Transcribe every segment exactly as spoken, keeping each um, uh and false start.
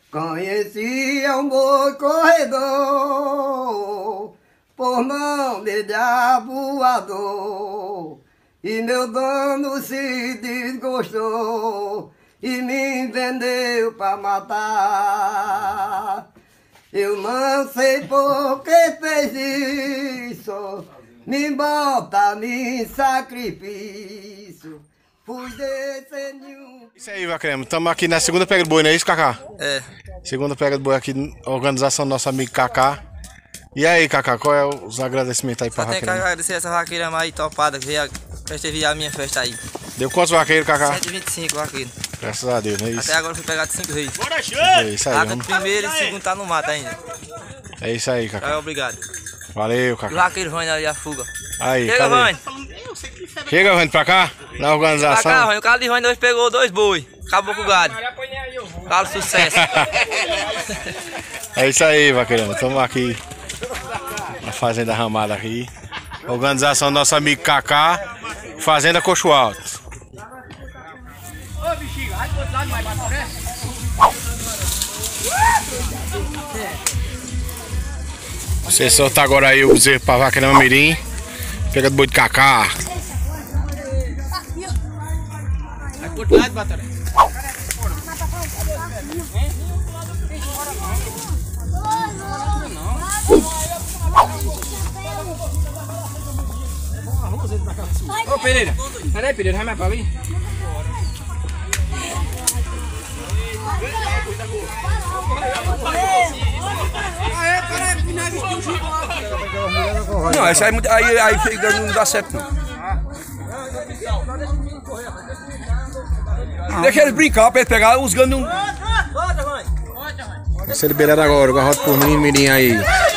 Conhecia um boi corredor, por mão de diaboador, e meu dono se desgostou e me vendeu pra matar. Eu não sei por que fez isso, me bota em sacrifício. Fui descer nenhum. Isso aí, Vaquerama. Estamos aqui na segunda pega do boi, não é isso, Cacá? É. Segunda pega do boi aqui, organização do nosso amigo Cacá. E aí, Cacá, qual é os agradecimentos aí pra Só tem que Vaquerama? agradecer essa vaqueira aí topada que veio a, presteve a minha festa aí. Deu quantos vaqueiros, Cacá? cento e vinte e cinco vaqueiros. Graças a Deus, não é isso? Até agora eu fui pegar de cinco reis. É isso aí, A vamos. primeiro e segundo tá no mato ainda. É isso aí, Cacá. É, obrigado. Valeu, E o Cacá. vaqueiro Vânia ali a fuga. Aí, Chega, cadê? Vânia. Chega, Vânia, pra cá, na Pra organização. cá, Vânia. O cara de Vânia hoje pegou dois boi. Acabou com o gado. Fala sucesso. É isso aí, Vaquerama. Estamos aqui na Fazenda Ramada aqui. Organização do nosso amigo Cacá, Fazenda Coxo Alto. Você solta agora aí o bezerro pra Vaquerama Mirim. Pega do boi de Cacá. Ô Pereira, peraí Pereira, vai mais pra ali. Não, essa aí, aí, aí não dá certo não. Deixa eles brincar pra eles pegar os ganos. Vai ser liberado agora, o garrote por menino Mirim aí.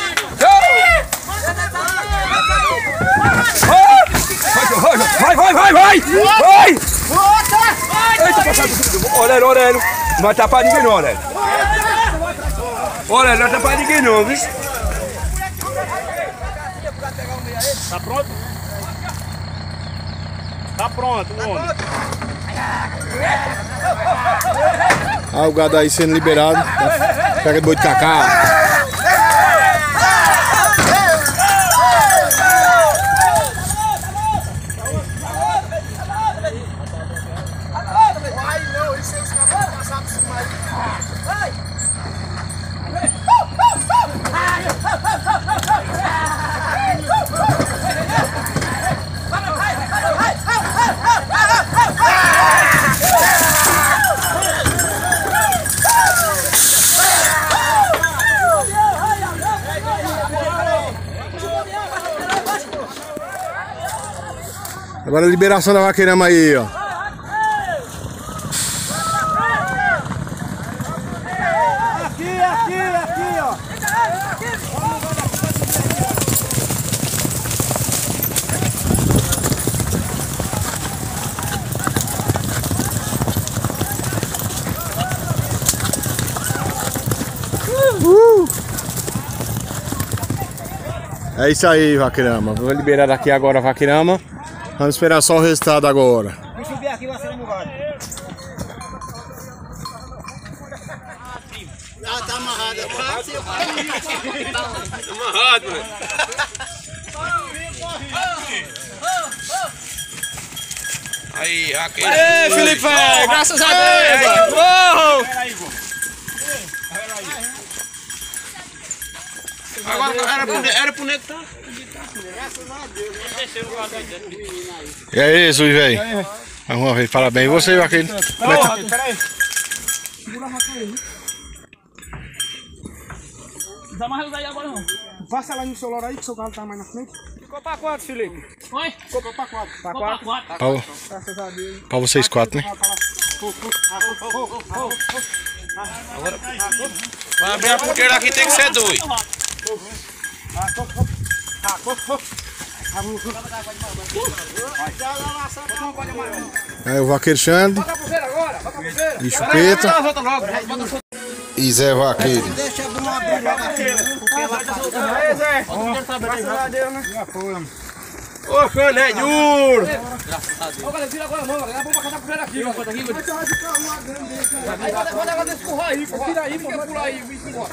Vai, vai, vai, vai! Vai! Eita, olha, olha, olha. Não vai tapar ninguém não, olha. Olha, não vai tapar ninguém não, viu? Tá pronto? Tá pronto, o homem. Ah, o gado aí sendo liberado. Pega do boi de Cacá. Agora a liberação da Vaquerama aí, ó. Aqui, aqui, aqui, ó. Uh! É isso aí, Vaquerama. Vou liberar aqui agora a Vaquerama. Vamos esperar só o resultado agora. Deixa eu ver aqui você no gado. Ah, tá amarrado. Tá amarrado, mano. Aí, Raquel. Ei, Felipe, graças a Deus. Uou! Agora era pro, era pro nego tá. E aí, Jesus, velho? Vamos ver, parabéns. E você, Vaqueiro? Como é que tá? Peraí. Segura a vaca aí. Não dá mais aí agora não. Passa lá no celular aí que seu carro tá mais na frente. Ficou pra quatro, Felipe? Oi? Ficou pra quatro. Pra quatro? Pra, Graças a Deus. pra vocês quatro, né? Pra abrir a porteira aqui tem que ser dois. Aí o Vaqueiro Xande. E Chupeta. E Zé Vaqueiro. Deixa eu abrir logo aqui, porque ela tá. Aí, Zé. Graças a Deus, né? Ô, cano é duro! Ô, galera, vira agora a mão, galera. Vamos catar primeiro aqui, ó. Vai ficar uma grande aí, cara. Aí vai levar desse empurrar aí, pô. Tira aí, pô. Vai pular aí, vem embora.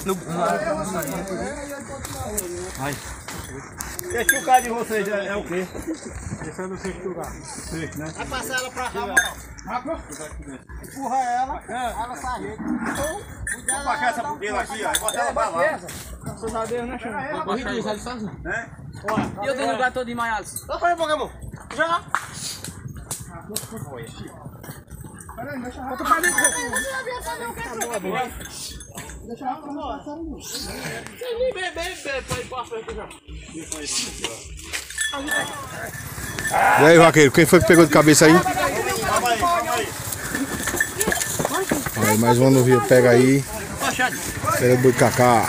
Vai. Esse lugar de vocês é, é o quê? Esse é do sexto lugar. Sexto, né? Vai passar ela pra cá, moral. Empurra ela, ela sai. Vamos baixar essa bugueira aqui, ó. E botar ela pra lá. Suzadeiro, né, Xana? Corri dois ali sozinho. Né? E eu tenho lugar todo emaiado. Só põe um Pokémon. Já. E aí, vaqueiro, quem foi que pegou de cabeça aí? Aí, mais um no rio, pega aí. Pega o boi Cacá.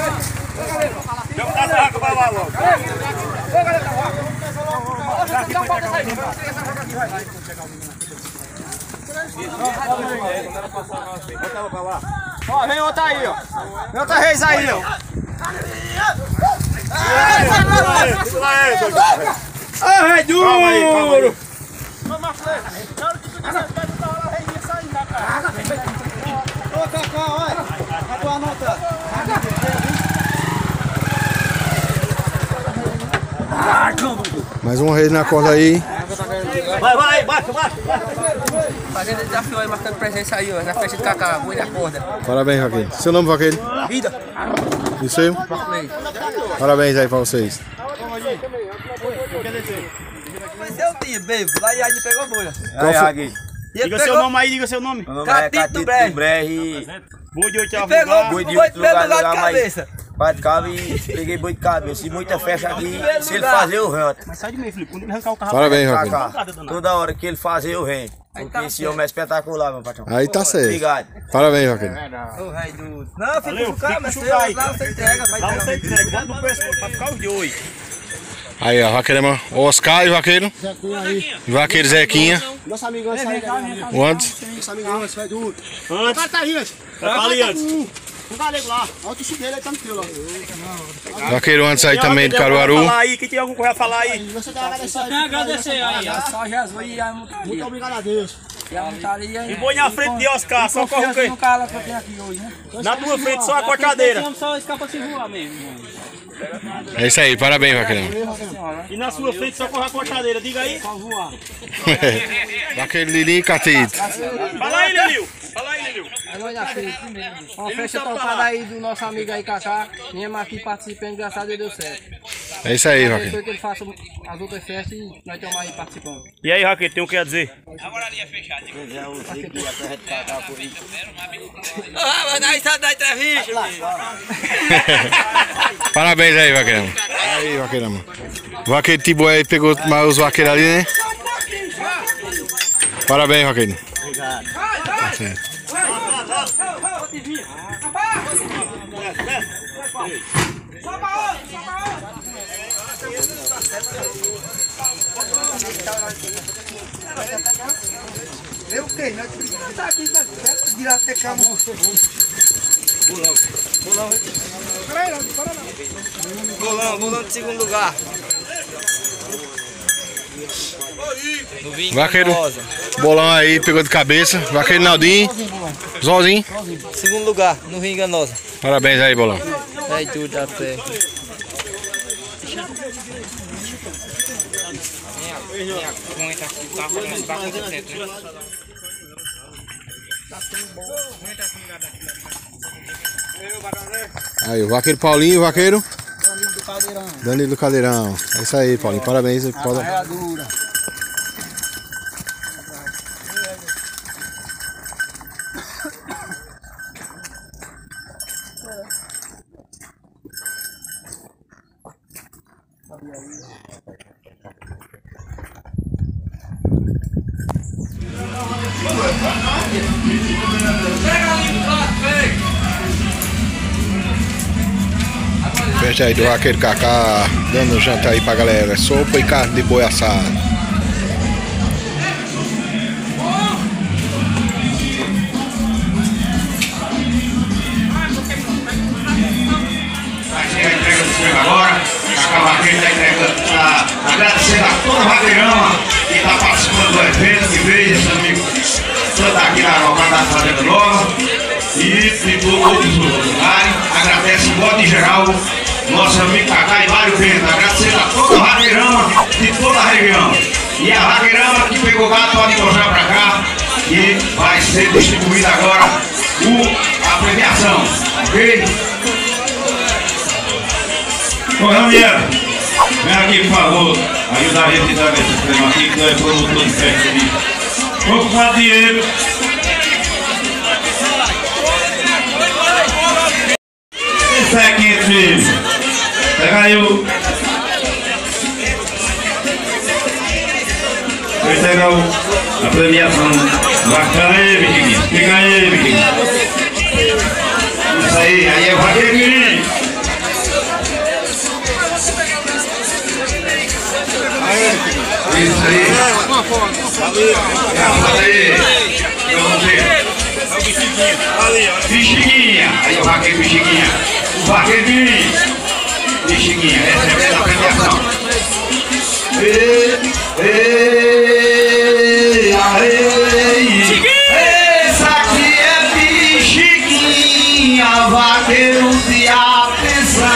Ó, vem outra aí, ó. Vem outra reis aí, ó. Ah, é duro! Ô, Cacá, olha. A tua nota. Mais uma rede na corda aí. Vai, vai, baixa, baixa! Fazendo desafio aí, marcando presença aí, ó. Na festa de Cacá, boi da corda. Parabéns, vaqueiro. Seu nome, vaqueiro? Vida. Isso aí? Parabéns aí pra vocês. Mas eu tinha, bebo. Lá e aí pegou a bolha. Qual foi? Diga seu nome aí, diga seu nome. Catito do Brejo. Boi de oitavo Pegou lugar. o boi de lugar de cabeça. Quatro cabos e peguei boi de cabeça. E muita festa aqui, se ele fazer, eu rento. Mas sai de meio, Felipe. Quando ele arrancar o carro... Parabéns, vaqueiro. Cacá, toda hora que ele fazer, eu rento. Porque esse homem é espetacular, meu patrão. Aí tá certo. Obrigado. Parabéns, vaqueiro. Ô, rei do... Não, fica Valeu, com calma, fica é com seu. chute aí. Lá você entrega, vai Lá você entregar. entrega, bota no pescoço pra ficar os dois. Aí, ó, vaqueiro, Oscar e o vaqueiro. E o vaqueiro Zequinha. Nosso amigão sai daí. O antes. Nosso amigão antes, vai duro. Antes. O cara tá aí, antes. Tá ali antes. Um galego lá. Olha o tio dele, ele tá no teu lá. Vaqueiro antes aí também de Caruaru. Fala aí, quem tem alguma coisa a falar aí? Você quer agradecer aí? Tem que agradecer aí, ó. Só Jesus e a montaria. Muito obrigado a Deus. E a montaria. E boi na frente de Oscar, só corre o quê? no cara que eu tenho aqui hoje, né? Na tua frente só a cochadeira. Só escapa se voar mesmo. É isso aí, parabéns, vaqueiro. E na sua frente só corre a cochadeira, diga aí. Só voar. Vaqueiro Lili e Catito. Fala aí, Lelio. Fala aí, Lelio. É nós na frente. Uma festa topada aí do nosso amigo aí, Cacá. Viemos aqui participando, graças a Deus deu certo. É isso aí, Depois vaqueiro. que ele faça as outras festas e nós estamos aí participando. E aí, Raquel, tem o que a dizer? Ah, mas nós estamos na entrevista. Parabéns aí, vaqueirão. Aí, vaqueirão. Vaqueiro Tibo aí pegou mais os vaqueiros ali, né? Parabéns, vaqueiro. Obrigado. Tá certo. Eu sei, né? Tá aqui, tá aqui. Virar até cá, Bolão, bolão de segundo lugar. No vinho Vaqueiro, rosa. bolão aí, pegou de cabeça. Vaqueiro Naldinho. Zózinho. Segundo lugar, no Rio Enganosa. Parabéns aí, bolão. Aí tudo dá certo. Aí, o vaqueiro Paulinho e o vaqueiro Danilo do Caldeirão. É isso aí, Paulinho. Parabéns. Pode... Festa aí do vaqueiro Cacá, dando jantar aí pra galera. Sopa e carne de boi assado. Agora, gente está entregando, está agradecendo a toda a Vaqueirama que está participando do evento, que veio, esse amigo, tanto aqui na Nova da Fazenda Nova e de todos os lugares. Agradece, de modo em geral, nosso amigo Cacá e Mário Bento, agradecendo a toda a Vaqueirama de toda a região. E a Vaqueirama que pegou gato pode mostrar para cá e vai ser distribuída agora o, a premiação, ok? Ô Ramiero, vem aqui por favor, ajudar a gente a dar esse prêmio aqui, que nós é produtor de festa aqui. Vamos com o dinheiro. Esse é quinhentos mil. Pega aí o. Vai pegar o, a premiação. Bacana aí, Biquinho. Fica aí, Biquinho. Isso aí, aí é Vaqueirinho. Isso aí. Olha aí. Vamos ver. Bexiguinha. Aí o vaqueiro Bexiguinha. O vaqueirinho. Bexiguinha. Essa é a premiação. Ei, ei, ei. Essa aqui é Bexiguinha, vaqueiro de atenção.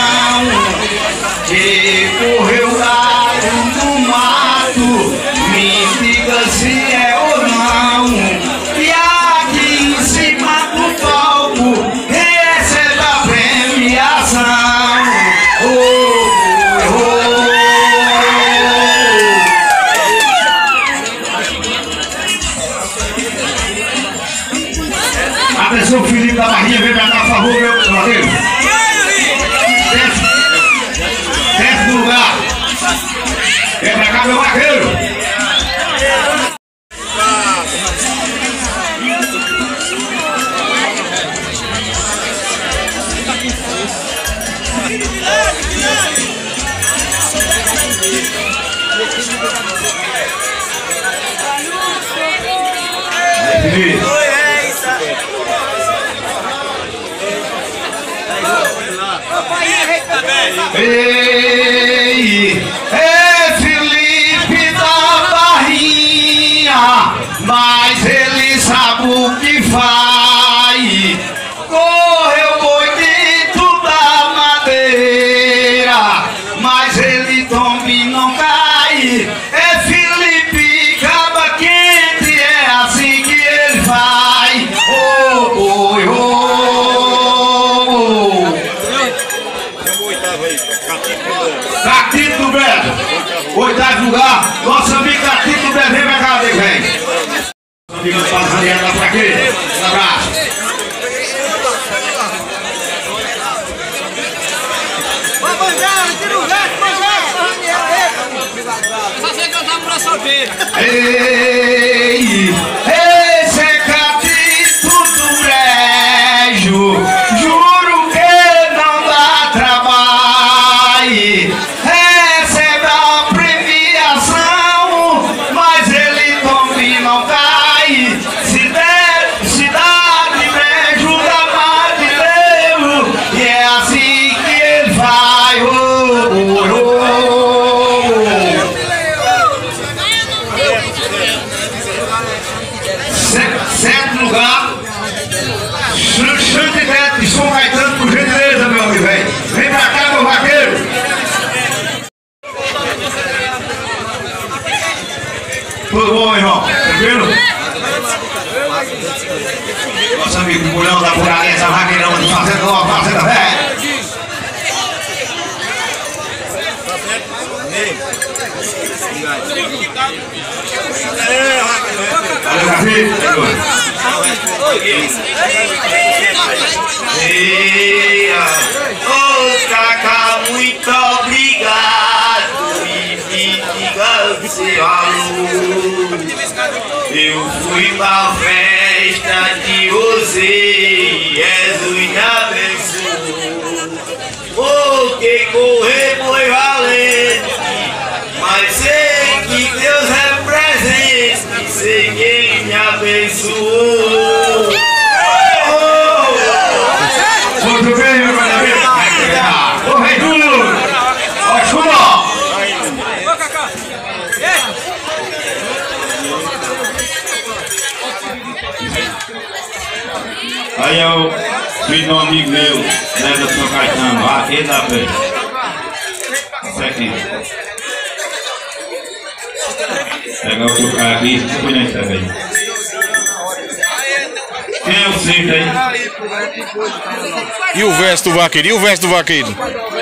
Que correu gato no mato, me diga se é ou não. E aqui em cima do palco recebe a premiação. Oh, oh, oh. Atenção, Felipe da Barrinha, vem pra cá, por favor, meu vaqueiro. Desce do lugar. Vem pra cá, meu vaqueiro. Ei, é Felipe da Barrinha, mas ele sabe o que faz. Correu boi dentro da madeira, mas ele tombe não cai. É Felipe caba quente, é assim que ele faz. Oh, oh, oh. Catito do Bredo, oitavo lugar, nosso amigo Catito do Bredo, vem pra cá, vem, vem. Nosso amigo Pazariano lá pra quê? Um abraço. Ei, esse é Catito do Brejo, juro que não dá trabalho. Recebe a premiação, mas ele também não cai. Cidade Brejo da Madeleiro, e é assim que ele vai. Oh, oh, oh. Sétimo lugar, Xantivete de São Caetano, por gentileza, meu amigo, vem. Vem pra cá, meu vaqueiro. Tudo bom, irmão? Tranquilo? Nosso amigo Mulhão da Burarense, a Vaqueirama de Fazenda Nova, Fazenda Velha. Valeu, Gavi. Ô, Cacá, muito obrigado. E me diga seu aluno. Eu fui pra festa de você, Jesus me abençoou. Oh, que correr foi valente, mas sei que Deus é presente, sei que Ele me abençoou. Oh, muito bem, meu parabéns. Ô, Rei Júnior, ó, chuva de um amigo meu, né, do São Caetano, aquele da frente. Isso aqui. Pegar o teu cara aqui, põe na estrada aí. Quem é o sexto aí? E o verso do vaqueiro? E o verso do vaqueiro?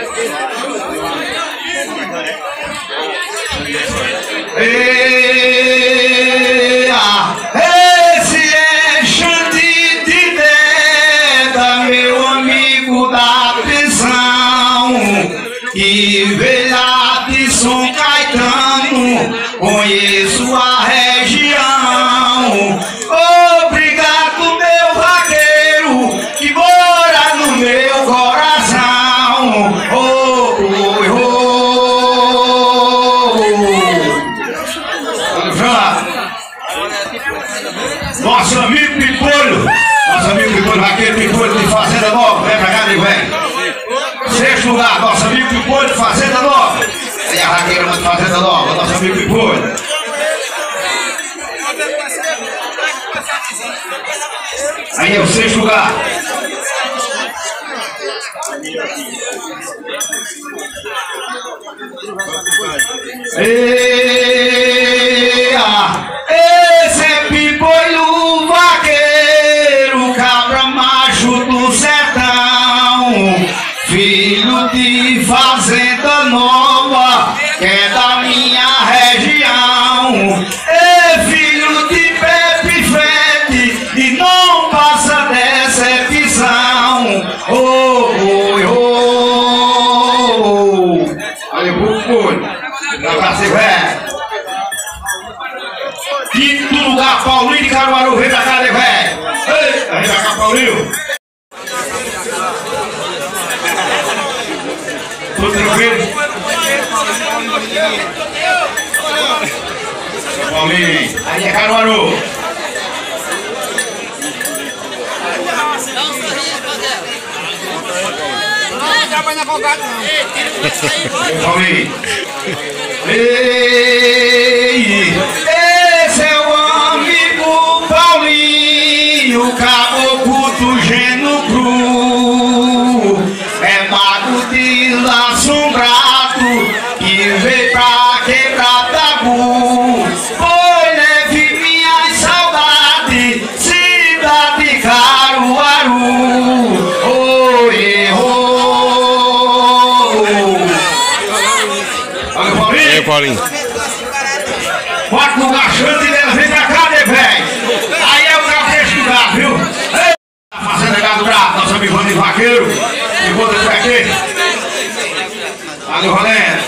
Eia, esse é Xande de Deda, meu amigo da prisão, e veio lá de São Caetano, conheço a região. Obrigado, meu vaqueiro, que mora no meu coração. Oh, oh, oh. Nosso amigo Pipolho, nosso amigo Pipolho, vaqueiro Pipolho de Fazenda Nova, vem pra cá, nego velho. Sexto lugar, nosso amigo Pipolho de Fazenda Nova. Aí a vaqueira de Fazenda Nova, nosso amigo Pipolho. Aí é o sexto lugar. Eia, esse é Pipolho vaqueiro, cabra macho do sertão, filho de Fazenda Nova, que é da minha região. É filho de Pepe Fete e não passa decepção. Oh, oh, oh. Olha o Pipolho, dá pra ser velho. Quinto lugar, Paulinho de Caruaru, vem pra cá, né, velho? Eita, vem pra cá, Paulinho. Tudo tranquilo? Paulinho, aí é Caruaru. Paulinho. Ei, esse é o amigo Paulinho, caboclo do Geno Cru. É mago de assombrado que veio pra quebrar tabu. Foi leve minha saudade, cidade Caruaru. Oh, errou. Aí, Paulinho. Quarto lugar, Xande dela, vem pra cá, né, velho? Aí é o café lugar, viu? Ei, tá fazendo Gado Bravo, nosso amigo Rony Vaqueiro. E vou descer aqui. Valeu, Valendo.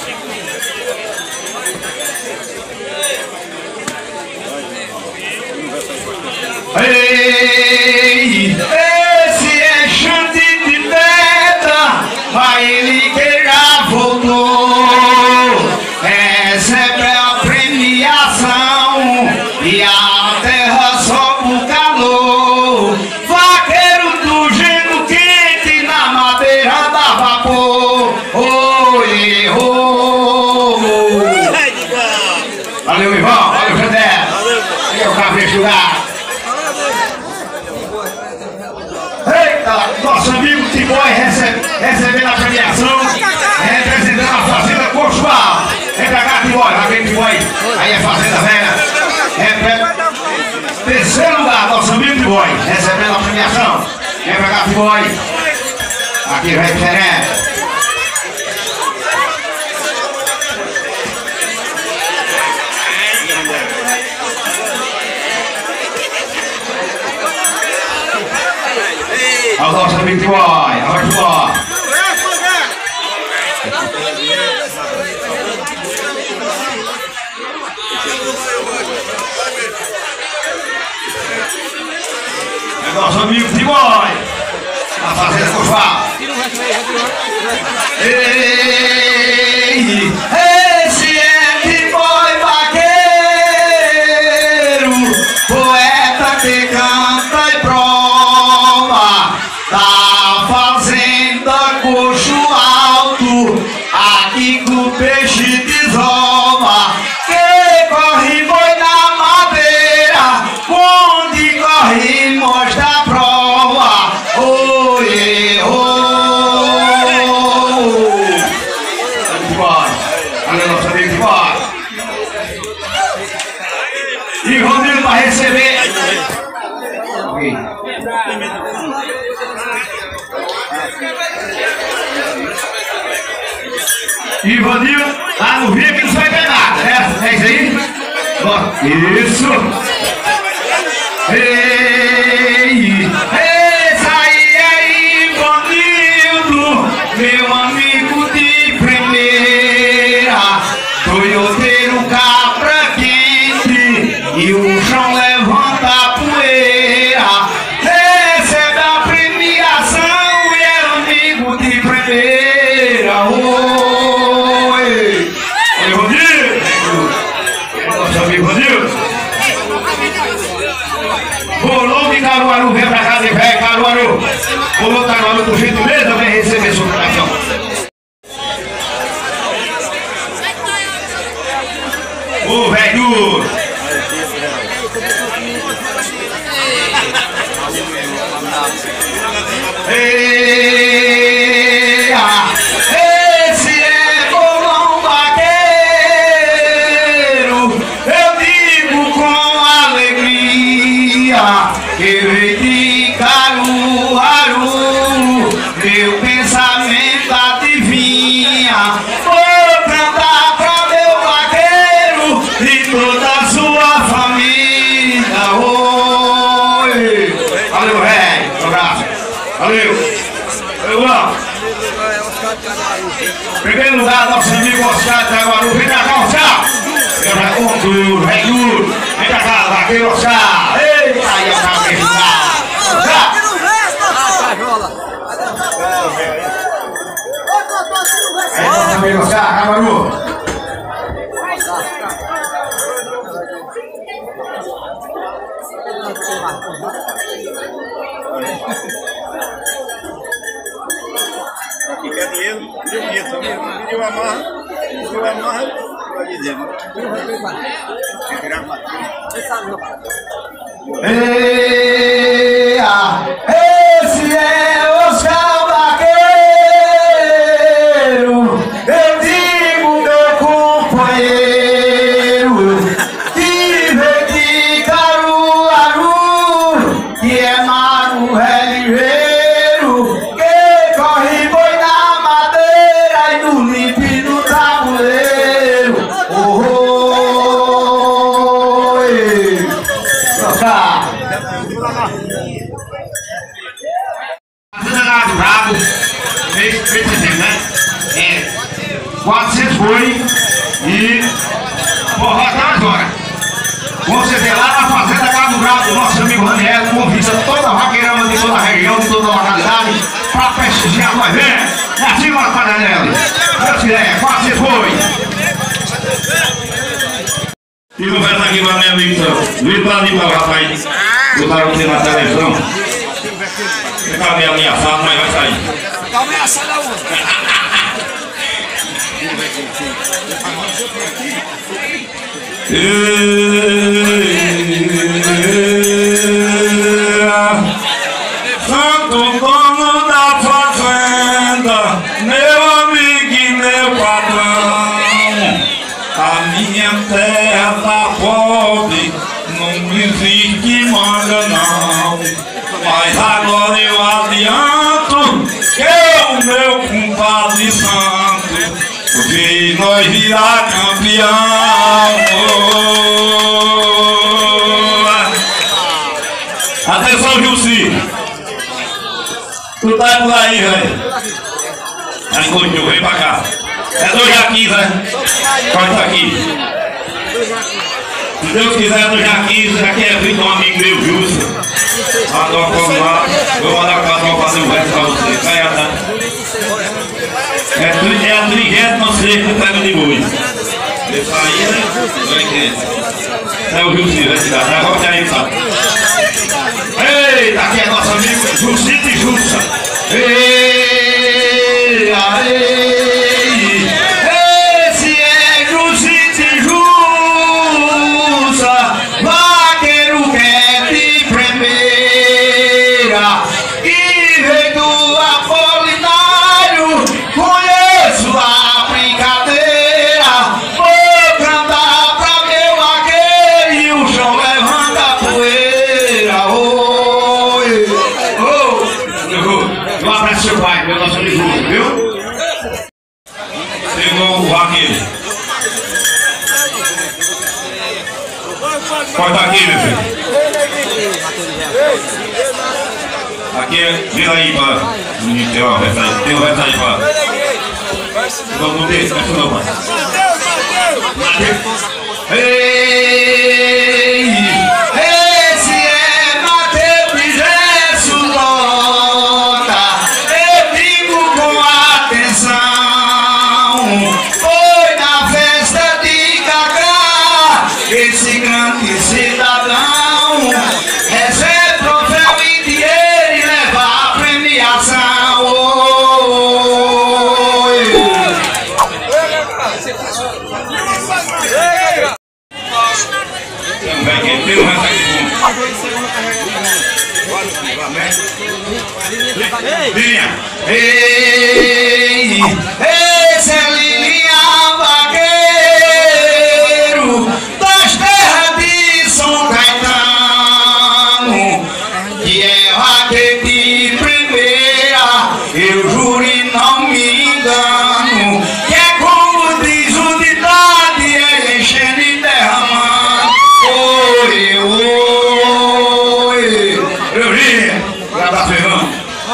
Ei, esse é Xande de Deda, mas ele que já voltou. Recebe a premiação e a terra sobe o calor. Vaqueiro do Geno quente na madeira da vapor. Oh, errou. Valeu, Ivan. Valeu, Jandé. Aí é o café julgar. Eita, nosso amigo Tiboy recebe, recebendo a premiação, representando a Fazenda Cochual. Vem pra cá, Tiboy, vaqueiro Tiboy. Aí é Fazenda Velha. Repre... Terceiro lugar, nosso amigo Tiboy, recebendo a premiação. Vem pra cá, Tiboy. Aqui vai diferente. Olha o nosso amigo Tiboy, olha o Tiboy. É nosso amigo Tiboy, na Fazenda Cochual. Ei, esse é Tiboy vaqueiro, poeta que canta e prova da Fazenda Coxo Alto, aqui com o peixe desova, que corre boi na madeira, onde corre mostra a prova. Oh, Ivanildo, lá no Rio que não vai ter nada. É, é isso aí? Ó, isso. Ei, esse aí é Ivanildo, meu amigo de primeira. Toyoteiro cabra quente e o chão levanta a poeira. Recebe a premiação e é amigo de primeira. Oi! Oi, Rodrigo! Nosso amigo Rodrigo! Bolou de Caruaru, vem pra casa de velho, Caruaru! Bolou Caruaru por gentileza, vem receber sua premiação. Ô, velho! Esse é bolão vaqueiro, eu digo com alegria, que veio de Caruaru, meu pensamento adivinha. Vou cantar pra meu vaqueiro e toda a sua família. Oi! Valeu, velho! Um abraço! Valeu! Eu amo! Primeiro lugar, nosso amigo Oscar de Caruaru. Vem pra cá, Oscar! Eu já conto, vem duro! Vem pra cá, vaqueiro Oscar! Eita, aí, Oscar, vem cá! Oscar! É, nosso amigo Oscar, Caruaru! Que quer dinheiro, pediu dinheiro também. Pediu amarra, pediu amarra, vai dizer. Eia, esse é Oscar Vaqueiro, eu digo meu companheiro, que veio de Caruaru, que é Mago Ligeiro, que corre boi na madeira e no limpo e no tabuleiro. Oh, oh, ei. Oscar. Danado brabo, fez tempo, né? É, quatrocentos foi e forró até agora. Você vê lá na fazenda Cabo Bravo do nosso amigo Raniel, convida toda a vaqueirama de toda a região, de toda a localidade, para prestigiar nós. Vem, é assim, mano, Paranelli. Deus quiser, quatrocentos foi. E não vai estar aqui para minha amiga, Vitor ali para o rapaz, botaram você na televisão. Fica meio ameaçado, mas vai sair. Tá ameaçado aonde? Santo dono da fazenda, meu amigo e meu patrão, a minha terra tá pobre, não existe manga não. Mas agora eu adianto que o meu compadre santo vi nós virar campeão. Atenção, Gilci, tu tá por aí, velho. Aí, continua, vem pra cá. É dois Jaquins, né? Corta aqui. Se Deus quiser, do Jaquins, já que é filho de um amigo meu, Gilci. Adoro como lá, vou mandar o patrão fazer o resto pra você. Vai andar. É a trigésima sexta pega de boi. Isso aí, né? Vai que é o Gilci, vai tirar. Já volta aí, sabe? Eita, aqui é nosso amigo Jusito e Jussa. Ei, ei, esse é Jusito e Jussa, vaqueiro que é de primeira, que veio do Apolinário, conheço a brincadeira, vou cantar pra meu vaqueiro e o chão levanta a poeira. Oi, oh, um abraço seu pai, meu nosso amigo, viu? Chegou o vaqueiro. Corta aqui, meu filho. Aqui, vira aí pra... Tem uma reta aí, tem uma reta aí pra... Vamos ver, vai tudo mais. Ei, esse é Mateus Pigesso Lota. Eu digo com atenção. Foi na festa de Cacá, esse grande cidadão recebe troféu e dinheiro e leva a premiação. Oi. Vem aqui, tem um resto aqui. Lilinha. Ei, esse é Lilinha Vaqueiro, das terras de São Caetano, que é vaqueiro de primeira, eu juro e não me engano, que é como diz o ditado, é enchendo e derramando. Oi, oi, eu vi, lá da Ferrão.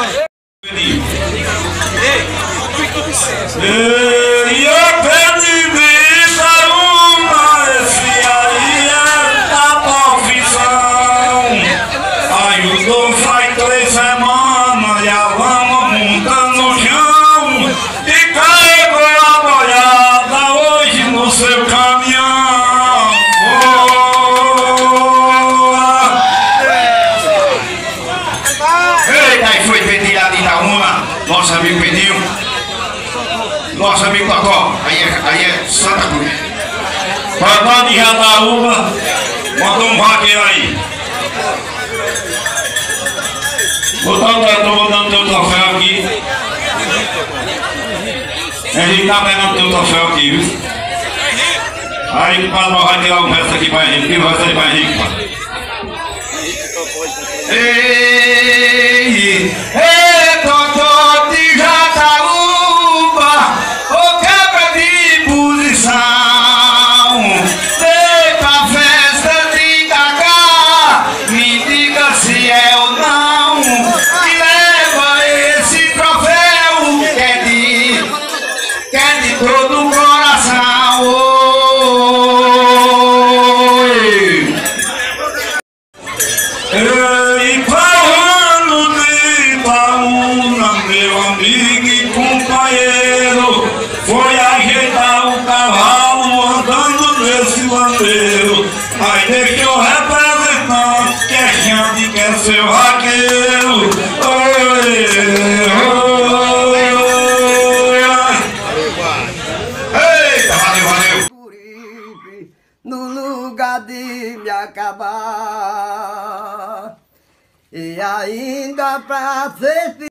E eu perdi vida uma, esse aí é da profissão. Aí o dom faz três semanas e a lama monta no chão e carregou a boiada hoje no seu caminhão. Eita, aí foi Pedrinho lá de Itaúna, nosso amigo Pedrinho. Nosso amigo Tocó, aí é, aí é Santa Cruz. Tocó de Jataúba, mandou um vaqueiro aí. Botando, eu tô botando teu troféu aqui. A gente tá pegando teu troféu aqui, viu? Aí para nós vai tirar o resto aqui pra gente, tira o resto aí pra gente, pai. Ei, ei, Tocó de Jataúba, feita a festa de Cacá, me diga se é ou não, que leva esse troféu, que é de, que é de todo o coração. Oi. Ei, falando de Itaúna, meu amigo e companheiro, foi ajeitar o cavalo andando nesse bandeiro. Aí deixou o representante que é Xande, que é seu vaqueiro. Oi, oi, oi. Eita, valeu, valeu. No lugar de me acabar, e ainda pra ser